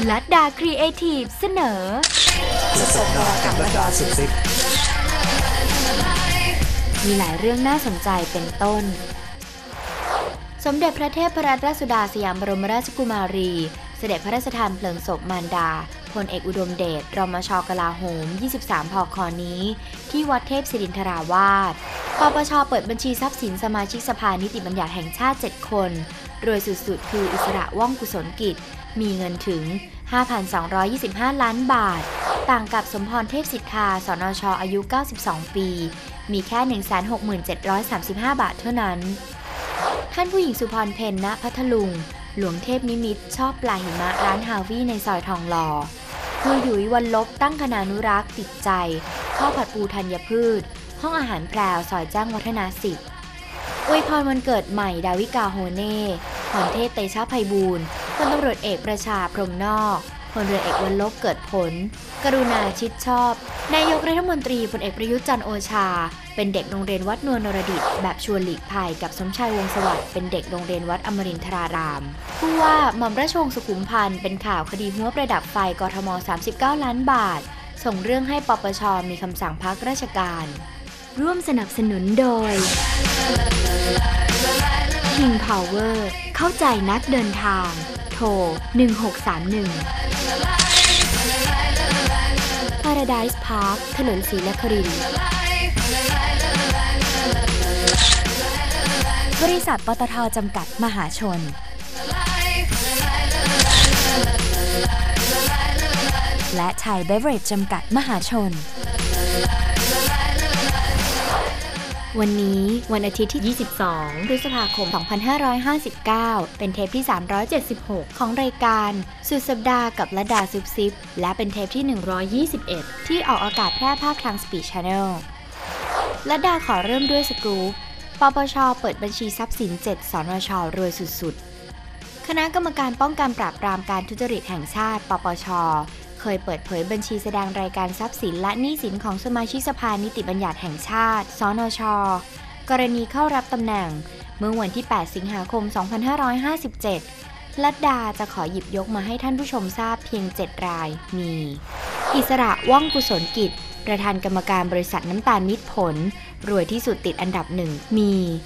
ลัดดาครีเอทีฟเสนอสดากับลัดดาสุดซิปมีหลายเรื่องน่าสนใจเป็นต้นสมเด็จพระเทพรัตนราชสุดาสยามบรมราชกุมารีเสด็จพระราชทานเพลิงศพมารดาพลเอกอุดมเดชรมช.กลาโหม23 พ.ค.นี้ที่วัดเทพศิรินทราวาสปปช.เปิดบัญชีทรัพย์สินสมาชิกสภานิติบัญญัติแห่งชาติ7คนรวยสุดๆคืออิสระว่องกุศลกิจมีเงินถึง 5,225 ล้านบาทต่างกับสมพรเทพสิทธาสนช.อายุ92 ปีมีแค่ 167,35 บาทเท่านั้นท่านผู้หญิงสุพรเพ็ญ ณ พัทลุงหลวงเทพนิมิตรชอบปลาหิมะร้านฮาวี่ในซอยทองหล่อคือหยุยวันลบตั้งคณานุรักษ์ติดใจข้าวผัดปูธัญพืชห้องอาหารแพรวซอยแจ้งวัฒนา10อวยพรวันเกิดใหม่ดาวิกาโฮเน่พรเทพเตชะไพบูลย์พลตำรวจเอกประชาพรหมนอกพลเรือเอกวันลบเกิดผลกรุณาชิดชอบนายกรัฐมนตรีพลเอกประยุทธ์จันทร์โอชาเป็นเด็กโรงเรียนวัดนวลนรดิตแบบชวนหลีกภัยกับสมชายวงศ์สวัสดิ์เป็นเด็กโรงเรียนวัดอมรินทรารามผู้ว่าหม่อมราชวงศ์สุขุมพันธ์เป็นข่าวคดีหัวประดับไฟกทม39 ล้านบาทส่งเรื่องให้ปปช.มีคำสั่งพักราชการร่วมสนับสนุนโดย King Power เข้าใจนักเดินทางโทร1631 Paradise Park ถนนศรีนครินทร์บริษัทปตท.จำกัดมหาชนและไทยเบเวอเรจจำกัดมหาชนวันนี้วันอาทิตย์ที่ 22 พฤษภาคม 2559 เป็นเทปที่ 376 ของรายการสุดสัปดาห์กับลัดดาซุบซิบและเป็นเทปที่ 121 ที่ออกอากาศแพร่ภาคทาง Speed Channel ลัดดาขอเริ่มด้วยสกู๊ปปปช.เปิดบัญชีทรัพย์สิน7สนช.รวยสุดๆคณะกรรมการป้องกันปราบปรามการทุจริตแห่งชาติปปช.เคยเปิดเผยบัญชีแสดงรายการทรัพย์สินและหนี้สินของสมาชิกสภานิติบัญญัติแห่งชาติสนช.กรณีเข้ารับตำแหน่งเมื่อวันที่ 8 สิงหาคม 2557 ลัดดาจะขอหยิบยกมาให้ท่านผู้ชมทราบเพียง 7 รายมีอิสระว่องกุศลกิจประธานกรรมการบริษัทน้ำตาลมิตรผลรวยที่สุดติดอันดับ1มี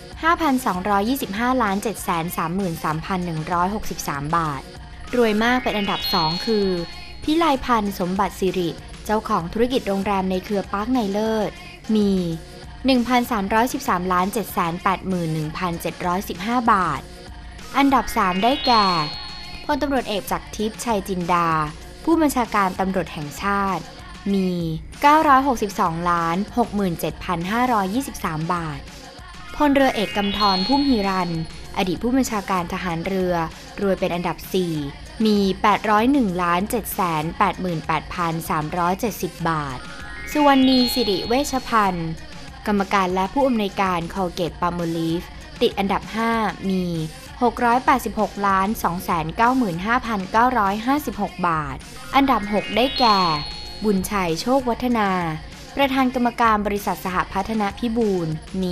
5,225,733,163 บาทรวยมากเป็นอันดับ2คือพิไลพันธ์สมบัติสิริเจ้าของธุรกิจโรงแรมในเครือปาร์คในเลิศมี 1,313,781,715 บาทอันดับ3ได้แก่พลตำรวจเอกจักรทิพย์ชัยจินดาผู้บัญชาการตำรวจแห่งชาติมี 962,67,523 บาทพลเรือเอกกำธรพุ่มหิรันอดีตผู้บัญชาการทหารเรือรวยเป็นอันดับ4มี 801,788,370 บาทสุวรรณีสิริเวชพันธ์กรรมการและผู้อำนวยการ Colgate Palmolive ติดอันดับ5มี 686,295,956 บาทอันดับ6ได้แก่บุญชัยโชควัฒนาประธานกรรมการบริษัทสหพัฒนพิบูลมี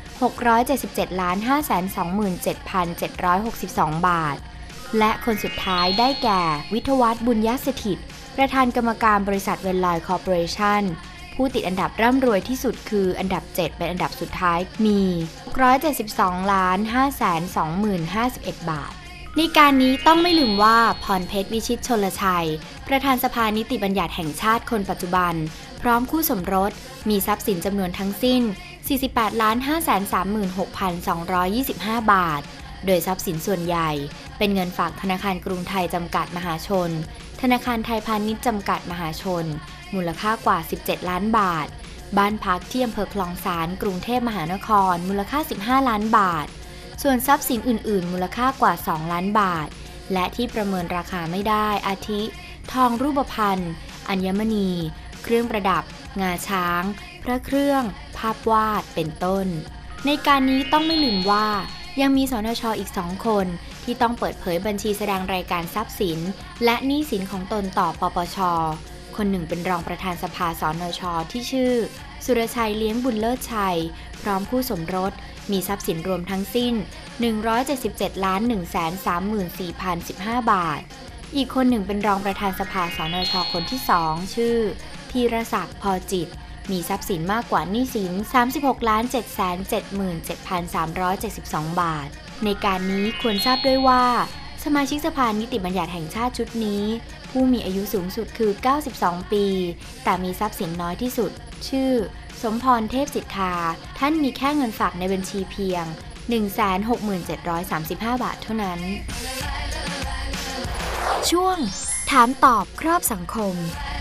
677,527,762 บาทและคนสุดท้ายได้แก่วิทวัฒน์บุญยสถิตประธานกรรมการบริษัทเวนลอยคอร์ปอเรชั่นผู้ติดอันดับร่ำรวยที่สุดคืออันดับ7เป็นอันดับสุดท้ายมี 672,520,051 บาทในการนี้ต้องไม่ลืมว่าพรเพชรวิชิตชลชัยประธานสภานิติบัญญัติแห่งชาติคนปัจจุบันพร้อมคู่สมรสมีทรัพย์สินจำนวนทั้งสิ้น 48,536,225 บาทโดยทรัพย์สินส่วนใหญ่เป็นเงินฝากธนาคารกรุงไทยจำกัดมหาชนธนาคารไทยพาณิชย์จำกัดมหาชนมูลค่ากว่า17ล้านบาทบ้านพักที่อำเภอคลองสานกรุงเทพมหานครมูลค่า15ล้านบาทส่วนทรัพย์สินอื่นๆมูลค่ากว่า2ล้านบาทและที่ประเมินราคาไม่ได้อาทิทองรูปพรรณอัญมณีเครื่องประดับงาช้างพระเครื่องภาพวาดเป็นต้นในการนี้ต้องไม่ลืมว่ายังมีสนช.อีก2คนที่ต้องเปิดเผยบัญชีแสดงรายการทรัพย์สินและหนี้สินของตนต่อปปช.คนหนึ่งเป็นรองประธานสภาสนช.ที่ชื่อสุรชัยเลี้ยงบุญเลิศชัยพร้อมคู่สมรสมีทรัพย์สินรวมทั้งสิ้น 177,134,015 บาทอีกคนหนึ่งเป็นรองประธานสภาสนช.คนที่2ชื่อธีรศักดิ์พอจิตมีทรัพย์สินมากกว่าหนี้สิน 36,777,372 บาทในการนี้ควรทราบด้วยว่าสมาชิกสภานิติบัญญัติแห่งชาติชุดนี้ผู้มีอายุสูงสุดคือ92ปีแต่มีทรัพย์สินน้อยที่สุดชื่อสมพรเทพสิทธาท่านมีแค่เงินฝากในบัญชีเพียง 16735 บาทเท่านั้นช่วงถามตอบครอบสังคม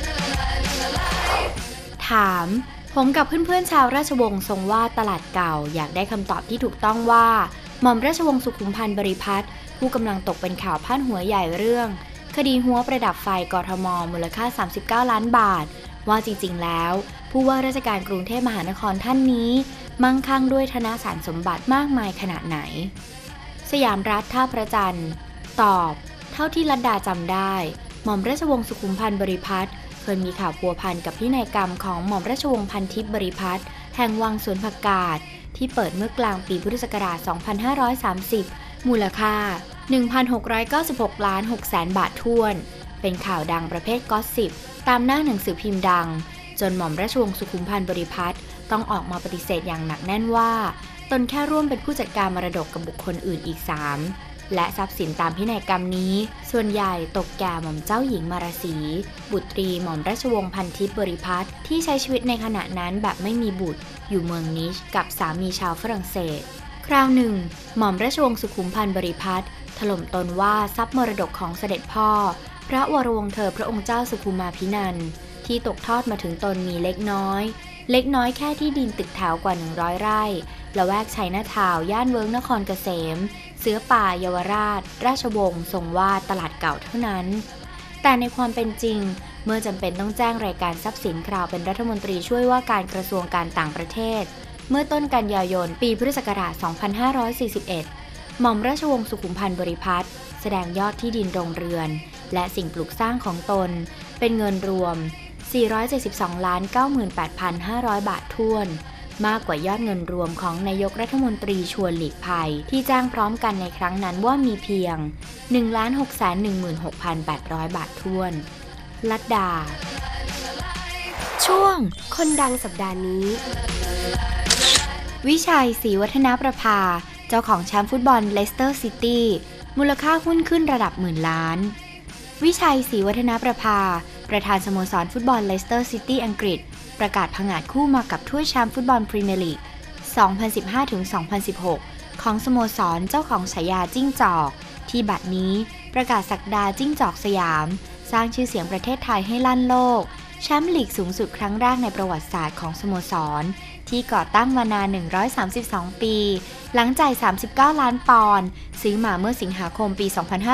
ถามผมกับเพื่อนๆชาวราชวงศ์ทรงวาดตลาดเก่าอยากได้คำตอบที่ถูกต้องว่าหม่อมราชวงศ์สุขุมพันธ์บริพัตรผู้กำลังตกเป็นข่าวพาดหัวใหญ่เรื่องคดีหัวประดับไฟกทม.มูลค่า39ล้านบาทว่าจริงๆแล้วผู้ว่าราชการกรุงเทพมหานครท่านนี้มั่งคั่งด้วยธนสารสมบัติมากมายขนาดไหนสยามรัฐท่าพระจันทร์ตอบเท่าที่ลัดดาจำได้หม่อมราชวงศ์สุขุมพันธ์บริพัตรเคยมีข่าวพัวพันกับพินัยกรรมของหม่อมราชวงศ์พันทิพย์บริพัตรแห่งวังสวนผักกาดที่เปิดเมื่อกลางปีพุทธศักราช 2530 มูลค่า 1,696 ล้าน 6 แสนบาทถ้วนเป็นข่าวดังประเภทก็อสซิปตามหน้าหนังสือพิมพ์ดังจนหม่อมราชวงศ์สุขุมพันธ์บริพัตรต้องออกมาปฏิเสธอย่างหนักแน่นว่าตนแค่ร่วมเป็นผู้จัดการมรดกกับบุคคลอื่นอีก 3และทรัพย์สินตามพินัยกรรมนี้ส่วนใหญ่ตกแก่หม่อมเจ้าหญิงมารสีบุตรีหม่อมราชวงศ์พันทิพย์บริพัตรที่ใช้ชีวิตในขณะนั้นแบบไม่มีบุตรอยู่เมืองนิชกับสามีชาวฝรั่งเศสคราวหนึ่งหม่อมราชวงศ์สุขุมพันธ์บริพัตรถล่มตนว่าทรัพย์มรดกของเสด็จพ่อพระวรวงศ์เธอพระองค์เจ้าสุขุมาพินันท์ที่ตกทอดมาถึงตนมีเล็กน้อยแค่ที่ดินตึกแถวกว่า100 ไร่ละแวกชัยนาทาวน์ย่านเวิ้งนครเกษมเสือป่าเยาวราชราชวงศ์ทรงวาดตลาดเก่าเท่านั้นแต่ในความเป็นจริงเมื่อจำเป็นต้องแจ้งรายการทรัพย์สินคราวเป็นรัฐมนตรีช่วยว่าการกระทรวงการต่างประเทศเมื่อต้นกันยายนปีพุทธศักราช 2541 หม่อมราชวงศ์สุขุมพันธ์บริพัตรแสดงยอดที่ดินโรงเรือนและสิ่งปลูกสร้างของตนเป็นเงินรวม 472,98,500 บาทถ้วนมากกว่ายอดเงินรวมของนายกรัฐมนตรีชวนหลีกภัยที่จ้างพร้อมกันในครั้งนั้นว่ามีเพียง 1,616,800 บาทถ้วนลัดดาช่วงคนดังสัปดาห์นี้วิชัยศรีวัฒนประภาเจ้าของแชมป์ฟุตบอลเลสเตอร์ซิตี้มูลค่าหุ้นขึ้นระดับหมื่นล้านวิชัยศรีวัฒนประภาประธานสโมสรฟุตบอลเลสเตอร์ซิตี้อังกฤษประกาศผงาดคู่มากับถ้วยแชมป์ฟุตบอลพรีเมียร์ลีก 2015-2016 ของสโมสรเจ้าของฉายาจิ้งจอกที่บัดนี้ประกาศศักดาจิ้งจอกสยามสร้างชื่อเสียงประเทศไทยให้ลั่นโลกแชมป์ลีกสูงสุดครั้งแรกในประวัติศาสตร์ของสโมสรที่ก่อตั้งมานาน132 ปีหลังจ่าย39 ล้านปอนด์ซื้อมาเมื่อสิงหาคมปี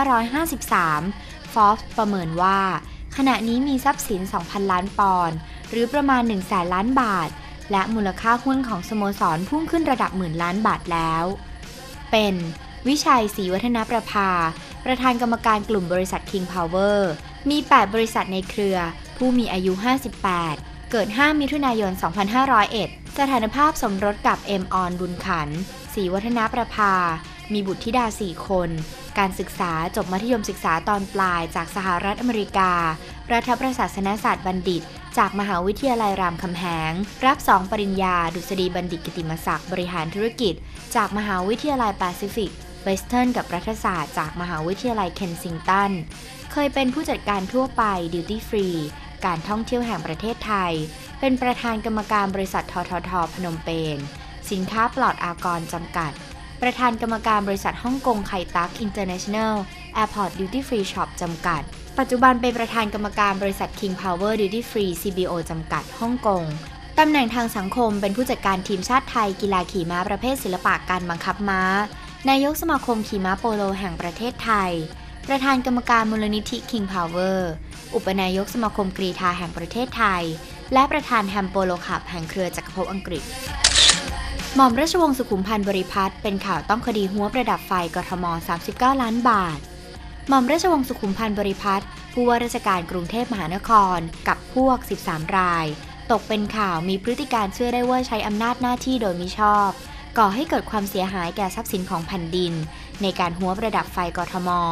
2553 Forbes ประเมินว่าขณะนี้มีทรัพย์สิน 2,000 ล้านปอนด์หรือประมาณ 100,000 ล้านบาทและมูลค่าหุ้นของสโมสรพุ่งขึ้นระดับหมื่นล้านบาทแล้วเป็นวิชัยศรีวัฒนประภาประธานกรรมการกลุ่มบริษัท King Power มี 8 บริษัทในเครือผู้มีอายุ 58 เกิด 5 มิถุนายน 2501 สถานภาพสมรสกับเอ็มออนบุญขันธ์ศรีวัฒนประภามีบุตรธิดา 4 คนการศึกษาจบมัธยมศึกษาตอนปลายจากสหรัฐอเมริการัฐประศาสนศาสตร์บัณฑิตจากมหาวิทยาลัยรามคำแหงรับ 2 ปริญญาดุษฎีบัณฑิตกิตติมศักดิ์บริหารธุรกิจจากมหาวิทยาลัยแปซิฟิกเวสเทิร์นกับรัฐศาสตร์จากมหาวิทยาลัยเคนซิงตันเคยเป็นผู้จัดการทั่วไปดิวตี้ฟรีการท่องเที่ยวแห่งประเทศไทยเป็นประธานกรรมการบริษัทททท.พนมเปญสินค้าปลอดอากรจำกัดประธานกรรมการบริษัทฮ่องกงไคตักอินเตอร์เนชั่นแนลแอร์พอร์ตดิวตี้ฟรีช็อปจำกัดปัจจุบันเป็นประธานกรรมการบริษัท King Power Duty Free CBO จำกัดฮ่องกงตำแหน่งทางสังคมเป็นผู้จัดการทีมชาติไทยกีฬาขี่ม้าประเภทศิลปะการบังคับม้านายกสมาคมขี่ม้าโปโลแห่งประเทศไทยประธานกรรมการมูลนิธิ King Power อุปนายกสมาคมกรีฑาแห่งประเทศไทยและประธานแฮมโปโลคลับแห่งเครือจักรภพอังกฤษหม่อมราชวงศ์สุขุมพันธ์บริพัตรเป็นข่าวต้องคดีหัวประดับไฟกทม39 ล้านบาทหม่อมราชวงศ์สุขุมพันธ์บริพัตรผู้ว่าราชการกรุงเทพมหานครกับพวก13 รายตกเป็นข่าวมีพฤติการเชื่อได้ว่าใช้อำนาจหน้าที่โดยมิชอบก่อให้เกิดความเสียหายแก่ทรัพย์สินของแผ่นดินในการหัวประดับไฟกทม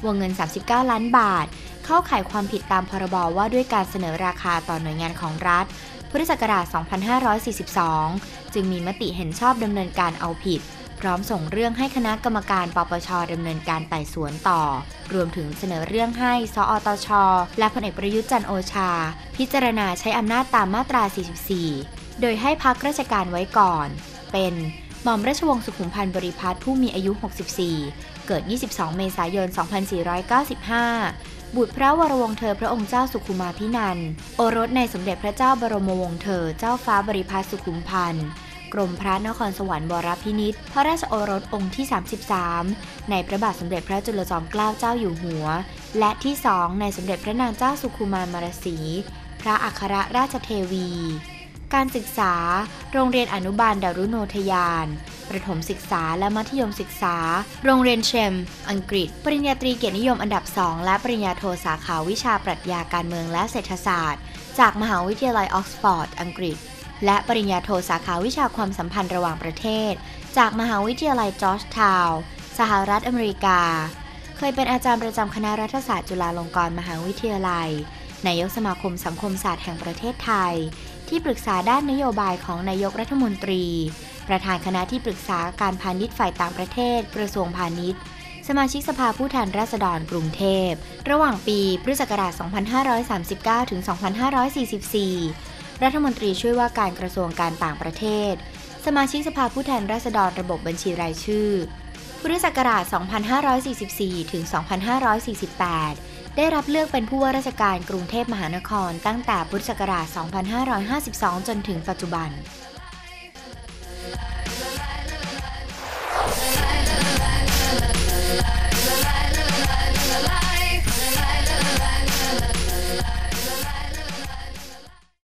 วงเงิน39ล้านบาทเข้าข่ายความผิดตามพรบว่าด้วยการเสนอราคาต่อหน่วยงานของรัฐพุทธศักราช2542จึงมีมติเห็นชอบดำเนินการเอาผิดพร้อมส่งเรื่องให้คณะกรรมการปปช.ดำเนินการไต่สวนต่อรวมถึงเสนอเรื่องให้สอตช.และพลเอกประยุทธ์จันทร์โอชาพิจารณาใช้อำนาจตามมาตรา 44 โดยให้พักราชการไว้ก่อนเป็นหม่อมราชวงศ์สุขุมพันธ์บริพัตรผู้มีอายุ 64 เกิด 22 เมษายน 2495 บุตรพระวรวงศ์เธอพระองค์เจ้าสุขุมาพินันท์โอรสในสมเด็จพระเจ้าบรมวงศ์เธอเจ้าฟ้าบริพัตรสุขุมพันธ์กรมพระนครสวรรค์วรพินิจพระราชโอรสองค์ที่ 33 ในพระบาทสมเด็จพระจุลจอมเกล้าเจ้าอยู่หัวและที่ 2 ในสมเด็จพระนางเจ้าสุขุมารมารสีพระอัครราชเทวีการศึกษาโรงเรียนอนุบาลดารุโนทยานประถมศึกษาและมัธยมศึกษาโรงเรียนเชมอังกฤษปริญญาตรีเกียรตินิยมอันดับ 2 และปริญญาโทสาขาวิชาปรัชญาการเมืองและเศรษฐศาสตร์จากมหาวิทยาลัยออกซฟอร์ดอังกฤษและปริญญาโทสาขาวิชาความสัมพันธ์ระหว่างประเทศจากมหาวิทยาลัยจอร์จทาวน์สหรัฐอเมริกาเคยเป็นอาจารย์ประจำคณะรัฐศาสตร์จุฬาลงกรณ์มหาวิทยาลัยนายกสมาคมสังคมศาสตร์แห่งประเทศไทยที่ปรึกษาด้านนโยบายของนายกรัฐมนตรีประธานคณะที่ปรึกษาการพาณิชย์ฝ่ายต่างประเทศกระทรวงพาณิชย์สมาชิกสภาผู้แทนราษฎรกรุงเทพระหว่างปีพุทธศักราช 2539 ถึง 2544 รัฐมนตรีช่วยว่าการกระทรวงการต่างประเทศสมาชิกสภาผู้แทนราษฎรระบบบัญชีรายชื่อพุทธศักราช 2544 ถึง 2548 ได้รับเลือกเป็นผู้ว่าราชการกรุงเทพมหานครตั้งแต่พุทธศักราช 2552 จนถึงปัจจุบัน